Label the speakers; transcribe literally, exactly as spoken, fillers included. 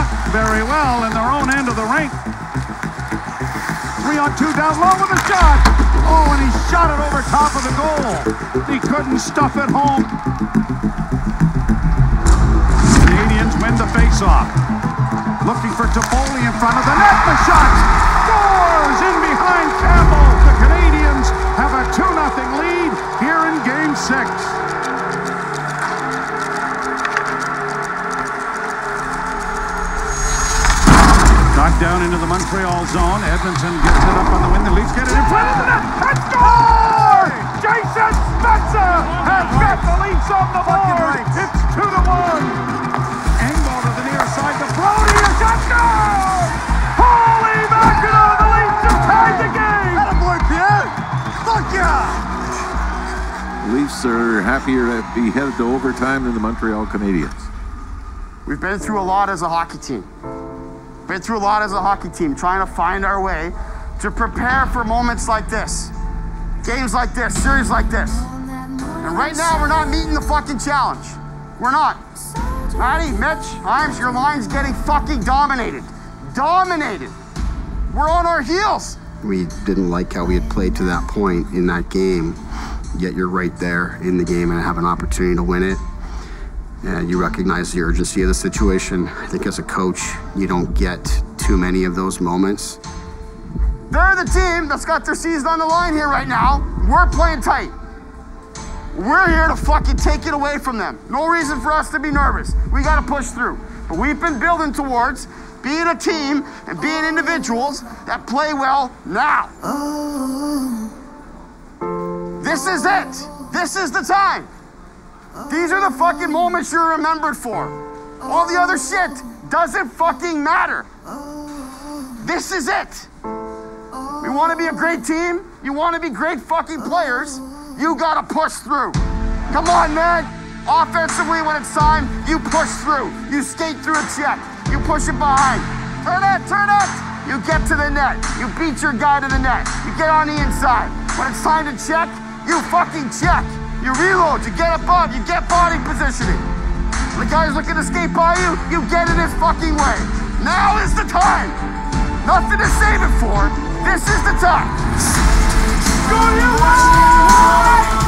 Speaker 1: very well in their own end of the rink. Three on two down low with a shot. Oh, and he shot it over top of the goal. He couldn't stuff it home. Canadians win the faceoff. Looking for Toffoli in front of the net. The shot scores in behind Campbell. The Canadians have a two nothing lead here in Game six. Knocked down into the Montreal zone. Edmonton gets it up on the wing. The Leafs get it in front of the net. And score! Jason Spencer has got the Leafs on the board. It's two to one. Engvall to the near side. The Brody is shot. Goal! Holy mackerel! The Leafs have tied the game.
Speaker 2: Attaboy, Pierre. Fuck yeah!
Speaker 3: Leafs are happier to be headed to overtime than the Montreal Canadiens.
Speaker 2: We've been through a lot as a hockey team. Been through a lot as a hockey team, trying to find our way to prepare for moments like this. Games like this, series like this. And right now, we're not meeting the fucking challenge. We're not. Matty, Mitch, Himes, your line's getting fucking dominated. Dominated. We're on our heels.
Speaker 4: We didn't like how we had played to that point in that game, yet you're right there in the game and have an opportunity to win it. And you recognize the urgency of the situation. I think as a coach, you don't get too many of those moments.
Speaker 2: They're the team that's got their season on the line here right now. We're playing tight. We're here to fucking take it away from them. No reason for us to be nervous. We got to push through. But we've been building towards being a team and being individuals that play well now. This is it. This is the time. These are the fucking moments you're remembered for. All the other shit doesn't fucking matter. This is it. We want to be a great team. You want to be great fucking players. You got to push through. Come on, man. Offensively, when it's time, you push through. You skate through a check. You push it behind. Turn it, turn it. You get to the net. You beat your guy to the net. You get on the inside. When it's time to check, you fucking check. You reload, you get above, you get body positioning. The guy's looking to skate by you, you get in his fucking way. Now is the time. Nothing to save it for. This is the time. Go you!